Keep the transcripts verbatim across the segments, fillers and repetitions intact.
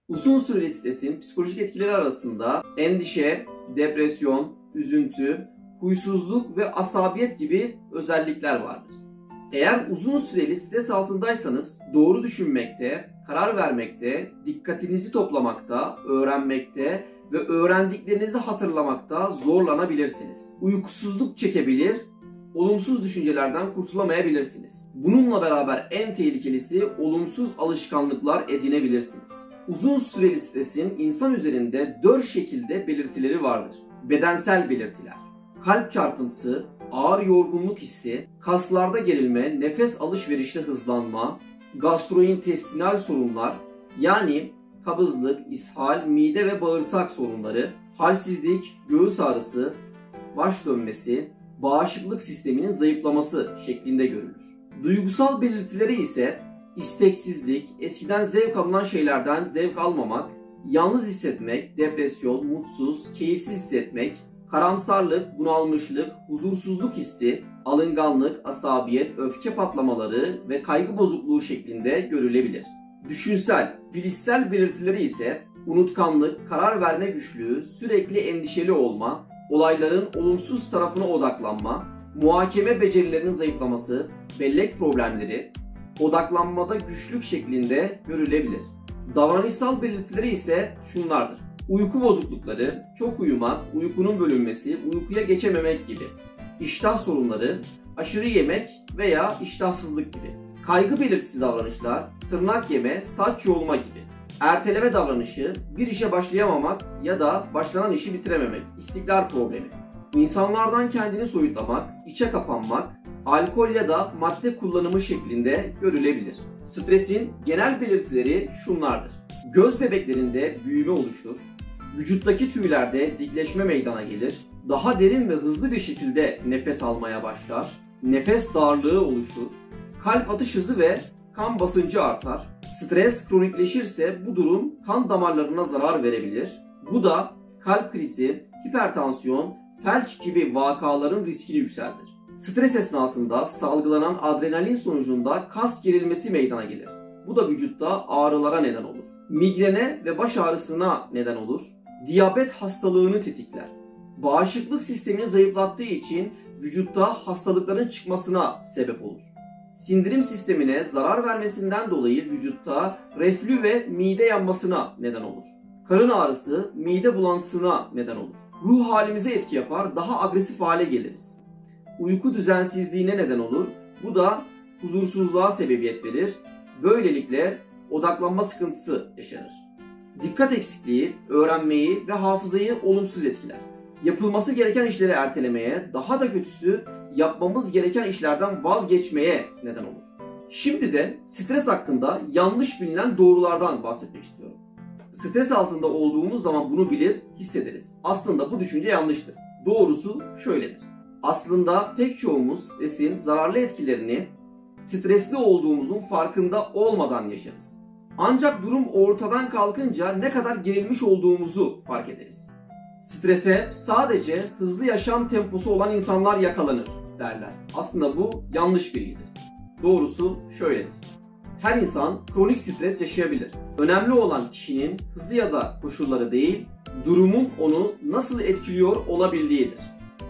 Uzun süreli stresin psikolojik etkileri arasında endişe, depresyon, üzüntü, huysuzluk ve asabiyet gibi özellikler vardır. Eğer uzun süreli stres altındaysanız doğru düşünmekte, karar vermekte, dikkatinizi toplamakta, öğrenmekte ve öğrendiklerinizi hatırlamakta zorlanabilirsiniz. Uykusuzluk çekebilir, olumsuz düşüncelerden kurtulamayabilirsiniz. Bununla beraber en tehlikelisi olumsuz alışkanlıklar edinebilirsiniz. Uzun süreli stresin insan üzerinde dört şekilde belirtileri vardır. Bedensel belirtiler: kalp çarpıntısı, ağır yorgunluk hissi, kaslarda gerilme, nefes alışverişte hızlanma, gastrointestinal sorunlar yani kabızlık, ishal, mide ve bağırsak sorunları, halsizlik, göğüs ağrısı, baş dönmesi, bağışıklık sisteminin zayıflaması şeklinde görülür. Duygusal belirtileri ise isteksizlik, eskiden zevk alınan şeylerden zevk almamak, yalnız hissetmek, depresyon, mutsuz, keyifsiz hissetmek, karamsarlık, bunalmışlık, huzursuzluk hissi, alınganlık, asabiyet, öfke patlamaları ve kaygı bozukluğu şeklinde görülebilir. Düşünsel, bilişsel belirtileri ise unutkanlık, karar verme güçlüğü, sürekli endişeli olma, olayların olumsuz tarafına odaklanma, muhakeme becerilerinin zayıflaması, bellek problemleri, odaklanmada güçlük şeklinde görülebilir. Davranışsal belirtileri ise şunlardır: uyku bozuklukları, çok uyumak, uykunun bölünmesi, uykuya geçememek gibi, iştah sorunları, aşırı yemek veya iştahsızlık gibi, kaygı belirtisi davranışlar, tırnak yeme, saç yolma gibi, erteleme davranışı, bir işe başlayamamak ya da başlanan işi bitirememek, istikrar problemi, insanlardan kendini soyutlamak, içe kapanmak, alkol ya da madde kullanımı şeklinde görülebilir. Stresin genel belirtileri şunlardır: göz bebeklerinde büyüme oluşur, vücuttaki tüylerde dikleşme meydana gelir, daha derin ve hızlı bir şekilde nefes almaya başlar, nefes darlığı oluşur, kalp atış hızı ve kan basıncı artar. Stres kronikleşirse bu durum kan damarlarına zarar verebilir. Bu da kalp krizi, hipertansiyon, felç gibi vakaların riskini yükseltir. Stres esnasında salgılanan adrenalin sonucunda kas gerilmesi meydana gelir. Bu da vücutta ağrılara neden olur. Migrene ve baş ağrısına neden olur. Diyabet hastalığını tetikler. Bağışıklık sistemini zayıflattığı için vücutta hastalıkların çıkmasına sebep olur. Sindirim sistemine zarar vermesinden dolayı vücutta reflü ve mide yanmasına neden olur. Karın ağrısı, mide bulantısına neden olur. Ruh halimize etki yapar, daha agresif hale geliriz. Uyku düzensizliğine neden olur. Bu da huzursuzluğa sebebiyet verir. Böylelikle odaklanma sıkıntısı yaşanır. Dikkat eksikliği, öğrenmeyi ve hafızayı olumsuz etkiler. Yapılması gereken işleri ertelemeye, daha da kötüsü yapmamız gereken işlerden vazgeçmeye neden olur. Şimdi de stres hakkında yanlış bilinen doğrulardan bahsetmek istiyorum. Stres altında olduğumuz zaman bunu bilir, hissederiz. Aslında bu düşünce yanlıştır. Doğrusu şöyledir: aslında pek çoğumuz stresin zararlı etkilerini stresli olduğumuzun farkında olmadan yaşarız. Ancak durum ortadan kalkınca ne kadar gerilmiş olduğumuzu fark ederiz. Strese sadece hızlı yaşam temposu olan insanlar yakalanır derler. Aslında bu yanlış bilgidir. Doğrusu şöyledir: her insan kronik stres yaşayabilir. Önemli olan kişinin hızı ya da koşulları değil, durumun onu nasıl etkiliyor olabildiğidir.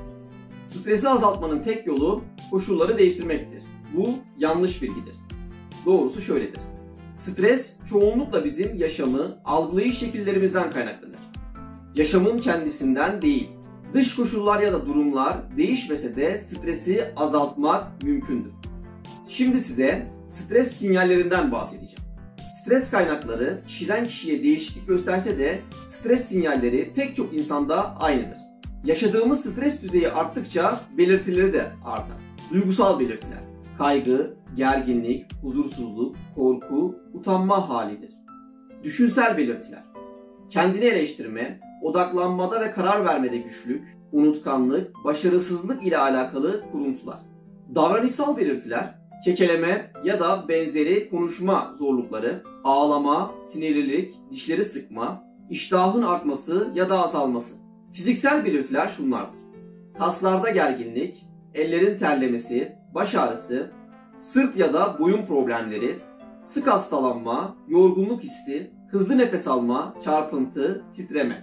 Stresi azaltmanın tek yolu koşulları değiştirmektir. Bu yanlış bilgidir. Doğrusu şöyledir: stres çoğunlukla bizim yaşamı, algılayış şekillerimizden kaynaklanır. Yaşamın kendisinden değil. Dış koşullar ya da durumlar değişmese de stresi azaltmak mümkündür. Şimdi size stres sinyallerinden bahsedeceğim. Stres kaynakları kişiden kişiye değişiklik gösterse de stres sinyalleri pek çok insanda aynıdır. Yaşadığımız stres düzeyi arttıkça belirtileri de artar. Duygusal belirtiler: kaygı, gerginlik, huzursuzluk, korku, utanma halidir. Düşünsel belirtiler: kendini eleştirme, odaklanmada ve karar vermede güçlük, unutkanlık, başarısızlık ile alakalı kuruntular. Davranışsal belirtiler: kekeleme ya da benzeri konuşma zorlukları, ağlama, sinirlilik, dişleri sıkma, iştahın artması ya da azalması. Fiziksel belirtiler şunlardır: kaslarda gerginlik, ellerin terlemesi, baş ağrısı, sırt ya da boyun problemleri, sık hastalanma, yorgunluk hissi, hızlı nefes alma, çarpıntı, titreme.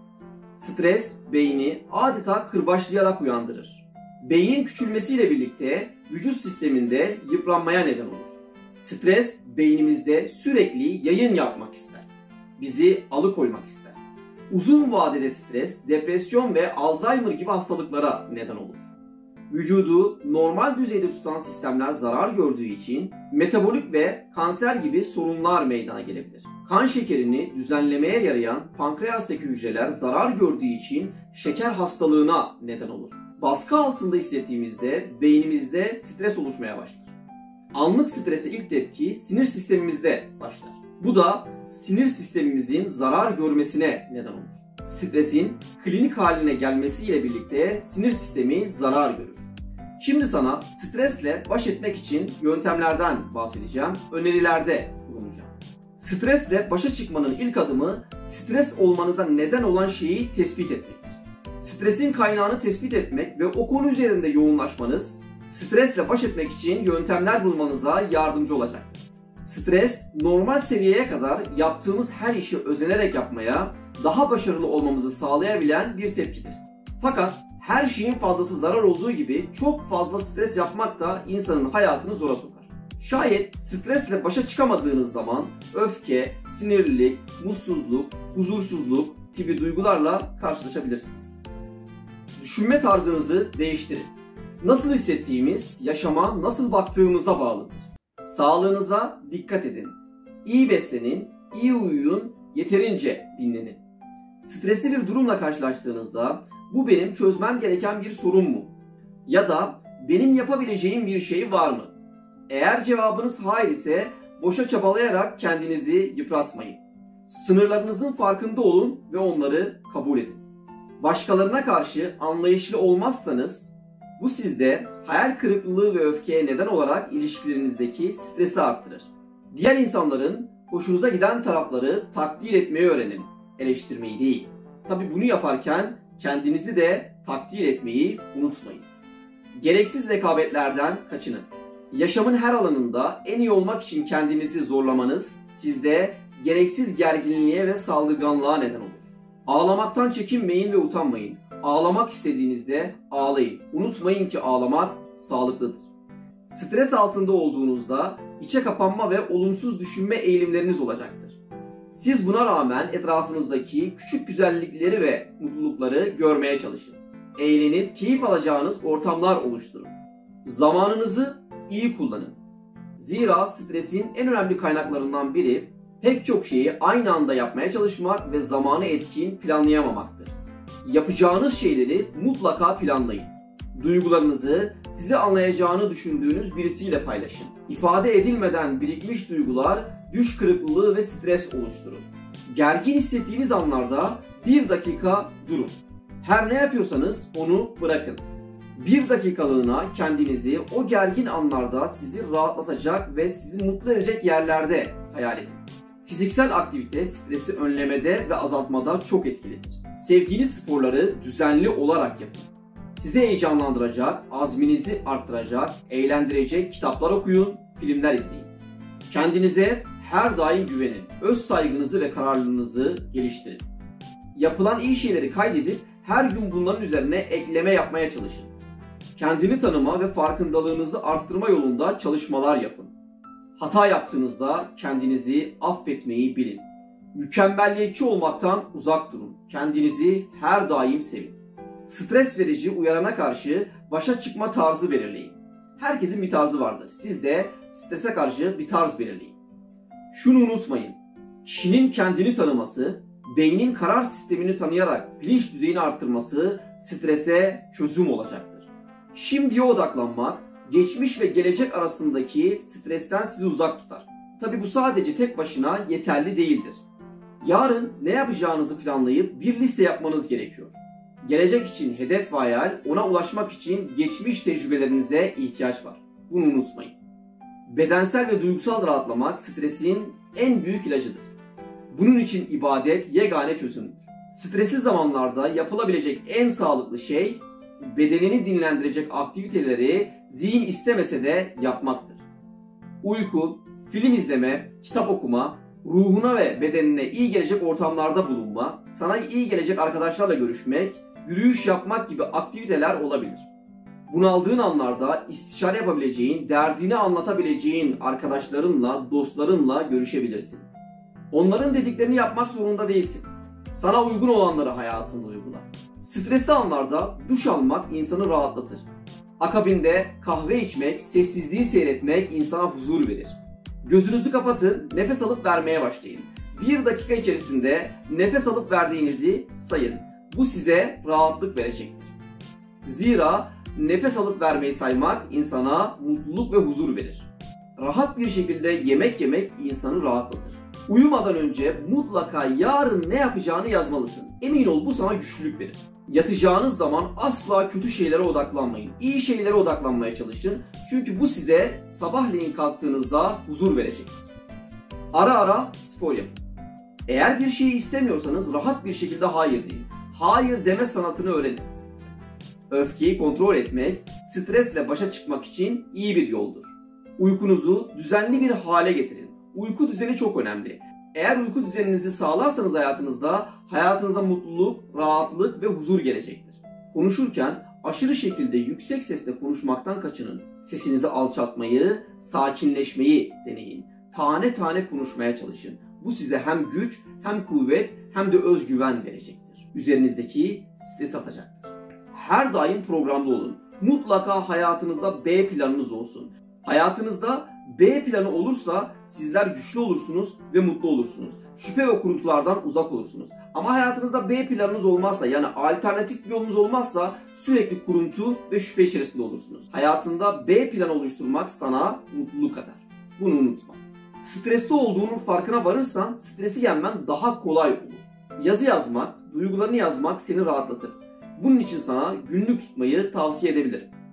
Stres beyni adeta kırbaçlayarak uyandırır. Beynin küçülmesiyle birlikte vücut sisteminde yıpranmaya neden olur. Stres beynimizde sürekli yayın yapmak ister. Bizi alıkoymak ister. Uzun vadede stres, depresyon ve Alzheimer gibi hastalıklara neden olur. Vücudu normal düzeyde tutan sistemler zarar gördüğü için metabolik ve kanser gibi sorunlar meydana gelebilir. Kan şekerini düzenlemeye yarayan pankreastaki hücreler zarar gördüğü için şeker hastalığına neden olur. Baskı altında hissettiğimizde beynimizde stres oluşmaya başlar. Anlık strese ilk tepki sinir sistemimizde başlar. Bu da sinir sistemimizin zarar görmesine neden olur. Stresin klinik haline gelmesiyle birlikte sinir sistemi zarar görür. Şimdi sana stresle baş etmek için yöntemlerden bahsedeceğim, önerilerde bulunacağım. Stresle başa çıkmanın ilk adımı stres olmanıza neden olan şeyi tespit etmektir. Stresin kaynağını tespit etmek ve o konu üzerinde yoğunlaşmanız stresle baş etmek için yöntemler bulmanıza yardımcı olacaktır. Stres, normal seviyeye kadar yaptığımız her işi özenerek yapmaya, daha başarılı olmamızı sağlayabilen bir tepkidir. Fakat her şeyin fazlası zarar olduğu gibi çok fazla stres yapmak da insanın hayatını zora sokar. Şayet stresle başa çıkamadığınız zaman öfke, sinirlilik, mutsuzluk, huzursuzluk gibi duygularla karşılaşabilirsiniz. Düşünme tarzınızı değiştirin. Nasıl hissettiğimiz, yaşama nasıl baktığımıza bağlıdır. Sağlığınıza dikkat edin. İyi beslenin, iyi uyuyun, yeterince dinlenin. Stresli bir durumla karşılaştığınızda bu benim çözmem gereken bir sorun mu? Ya da benim yapabileceğim bir şey var mı? Eğer cevabınız hayır ise boşa çabalayarak kendinizi yıpratmayın. Sınırlarınızın farkında olun ve onları kabul edin. Başkalarına karşı anlayışlı olmazsanız bu sizde hayal kırıklığı ve öfkeye neden olarak ilişkilerinizdeki stresi arttırır. Diğer insanların hoşunuza giden tarafları takdir etmeyi öğrenin, eleştirmeyi değil. Tabii bunu yaparken kendinizi de takdir etmeyi unutmayın. Gereksiz rekabetlerden kaçının. Yaşamın her alanında en iyi olmak için kendinizi zorlamanız sizde gereksiz gerginliğe ve saldırganlığa neden olur. Ağlamaktan çekinmeyin ve utanmayın. Ağlamak istediğinizde ağlayın. Unutmayın ki ağlamak sağlıklıdır. Stres altında olduğunuzda içe kapanma ve olumsuz düşünme eğilimleriniz olacaktır. Siz buna rağmen etrafınızdaki küçük güzellikleri ve mutlulukları görmeye çalışın. Eğlenip keyif alacağınız ortamlar oluşturun. Zamanınızı iyi kullanın. Zira stresin en önemli kaynaklarından biri pek çok şeyi aynı anda yapmaya çalışmak ve zamanı etkin planlayamamaktır. Yapacağınız şeyleri mutlaka planlayın. Duygularınızı sizi anlayacağını düşündüğünüz birisiyle paylaşın. İfade edilmeden birikmiş duygular düş kırıklığı ve stres oluşturur. Gergin hissettiğiniz anlarda bir dakika durun. Her ne yapıyorsanız onu bırakın. Bir dakikalığına kendinizi o gergin anlarda sizi rahatlatacak ve sizi mutlu edecek yerlerde hayal edin. Fiziksel aktivite stresi önlemede ve azaltmada çok etkilidir. Sevdiğiniz sporları düzenli olarak yapın. Sizi heyecanlandıracak, azminizi arttıracak, eğlendirecek kitaplar okuyun, filmler izleyin. Kendinize her daim güvenin. Öz saygınızı ve kararlılığınızı geliştirin. Yapılan iyi şeyleri kaydedip her gün bunların üzerine ekleme yapmaya çalışın. Kendini tanıma ve farkındalığınızı arttırma yolunda çalışmalar yapın. Hata yaptığınızda kendinizi affetmeyi bilin. Mükemmelliyetçi olmaktan uzak durun. Kendinizi her daim sevin. Stres verici uyarana karşı başa çıkma tarzı belirleyin. Herkesin bir tarzı vardır. Siz de strese karşı bir tarz belirleyin. Şunu unutmayın. Kişinin kendini tanıması, beynin karar sistemini tanıyarak bilinç düzeyini arttırması strese çözüm olacaktır. Şimdiye odaklanmak, geçmiş ve gelecek arasındaki stresten sizi uzak tutar. Tabi bu sadece tek başına yeterli değildir. Yarın ne yapacağınızı planlayıp bir liste yapmanız gerekiyor. Gelecek için hedef ve hayal, ona ulaşmak için geçmiş tecrübelerinize ihtiyaç var. Bunu unutmayın. Bedensel ve duygusal rahatlamak stresin en büyük ilacıdır. Bunun için ibadet yegane çözümdür. Stresli zamanlarda yapılabilecek en sağlıklı şey, bedenini dinlendirecek aktiviteleri zihin istemese de yapmaktır. Uyku, film izleme, kitap okuma, ruhuna ve bedenine iyi gelecek ortamlarda bulunma, sana iyi gelecek arkadaşlarla görüşmek, yürüyüş yapmak gibi aktiviteler olabilir. Bunaldığın anlarda istişare yapabileceğin, derdini anlatabileceğin arkadaşlarınla, dostlarınla görüşebilirsin. Onların dediklerini yapmak zorunda değilsin. Sana uygun olanları hayatında uygula. Stresli anlarda duş almak insanı rahatlatır. Akabinde kahve içmek, sessizliği seyretmek insana huzur verir. Gözünüzü kapatın, nefes alıp vermeye başlayın. Bir dakika içerisinde nefes alıp verdiğinizi sayın. Bu size rahatlık verecektir. Zira nefes alıp vermeyi saymak insana mutluluk ve huzur verir. Rahat bir şekilde yemek yemek insanı rahatlatır. Uyumadan önce mutlaka yarın ne yapacağını yazmalısın. Emin ol bu sana güçlülük verir. Yatacağınız zaman asla kötü şeylere odaklanmayın. İyi şeylere odaklanmaya çalışın. Çünkü bu size sabahleyin kalktığınızda huzur verecektir. Ara ara spor yapın. Eğer bir şeyi istemiyorsanız rahat bir şekilde hayır deyin. Hayır deme sanatını öğrenin. Öfkeyi kontrol etmek, stresle başa çıkmak için iyi bir yoldur. Uykunuzu düzenli bir hale getirin. Uyku düzeni çok önemli. Eğer uyku düzeninizi sağlarsanız hayatınızda, hayatınıza mutluluk, rahatlık ve huzur gelecektir. Konuşurken aşırı şekilde yüksek sesle konuşmaktan kaçının. Sesinizi alçaltmayı, sakinleşmeyi deneyin. Tane tane konuşmaya çalışın. Bu size hem güç, hem kuvvet, hem de özgüven verecektir. Üzerinizdeki stres atacaktır. Her daim programlı olun. Mutlaka hayatınızda B planınız olsun. Hayatınızda B planı olursa sizler güçlü olursunuz ve mutlu olursunuz. Şüphe ve kuruntulardan uzak olursunuz. Ama hayatınızda B planınız olmazsa, yani alternatif bir yolunuz olmazsa sürekli kuruntu ve şüphe içerisinde olursunuz. Hayatında B planı oluşturmak sana mutluluk katar. Bunu unutma. Stresli olduğunun farkına varırsan stresi yenmen daha kolay olur. Yazı yazmak, duygularını yazmak seni rahatlatır. Bunun için sana günlük tutmayı tavsiye edebilirim.